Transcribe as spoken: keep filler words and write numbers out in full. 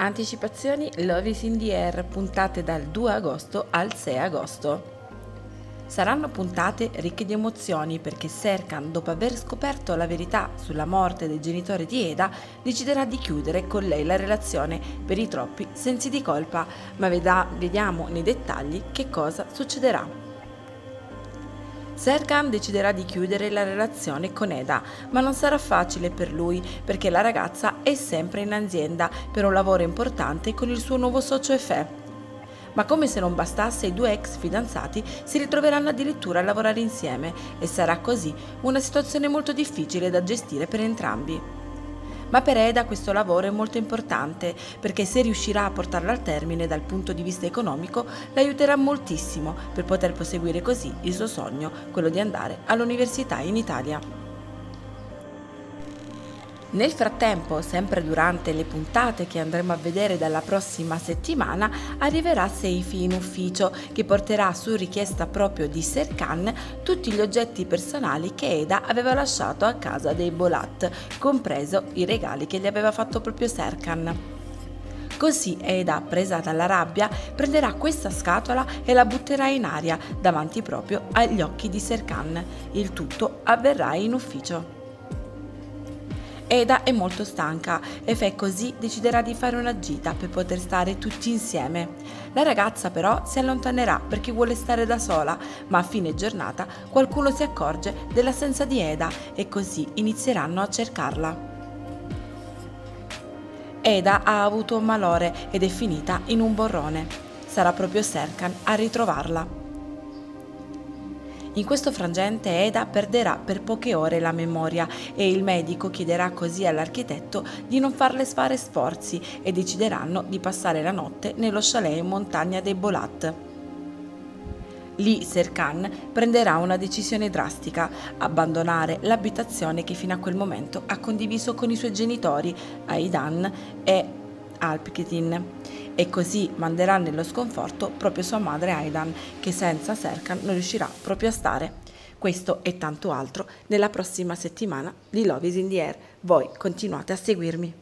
Anticipazioni Love is in the Air, puntate dal due agosto al sei agosto. Saranno puntate ricche di emozioni perché Serkan, dopo aver scoperto la verità sulla morte del genitore di Eda, deciderà di chiudere con lei la relazione per i troppi sensi di colpa, ma veda- vediamo nei dettagli che cosa succederà. Serkan deciderà di chiudere la relazione con Eda, ma non sarà facile per lui perché la ragazza è sempre in azienda per un lavoro importante con il suo nuovo socio Efe. Ma come se non bastasse, i due ex fidanzati si ritroveranno addirittura a lavorare insieme e sarà così una situazione molto difficile da gestire per entrambi. Ma per Eda questo lavoro è molto importante perché se riuscirà a portarlo al termine dal punto di vista economico l'aiuterà moltissimo per poter proseguire così il suo sogno, quello di andare all'università in Italia. Nel frattempo, sempre durante le puntate che andremo a vedere dalla prossima settimana, arriverà Seifi in ufficio che porterà su richiesta proprio di Serkan tutti gli oggetti personali che Eda aveva lasciato a casa dei Bolat, compreso i regali che gli aveva fatto proprio Serkan. Così Eda, presa dalla rabbia, prenderà questa scatola e la butterà in aria davanti proprio agli occhi di Serkan. Il tutto avverrà in ufficio. Eda è molto stanca e Fe così deciderà di fare una gita per poter stare tutti insieme. La ragazza però si allontanerà perché vuole stare da sola, ma a fine giornata qualcuno si accorge dell'assenza di Eda e così inizieranno a cercarla. Eda ha avuto un malore ed è finita in un borrone. Sarà proprio Serkan a ritrovarla. In questo frangente Eda perderà per poche ore la memoria e il medico chiederà così all'architetto di non farle fare sforzi e decideranno di passare la notte nello chalet in montagna dei Bolat. Lì Serkan prenderà una decisione drastica, abbandonare l'abitazione che fino a quel momento ha condiviso con i suoi genitori, Aidan e Alpketin, e così manderà nello sconforto proprio sua madre Aidan, che senza Serkan non riuscirà proprio a stare. Questo e tanto altro nella prossima settimana di Love is in the Air. Voi continuate a seguirmi.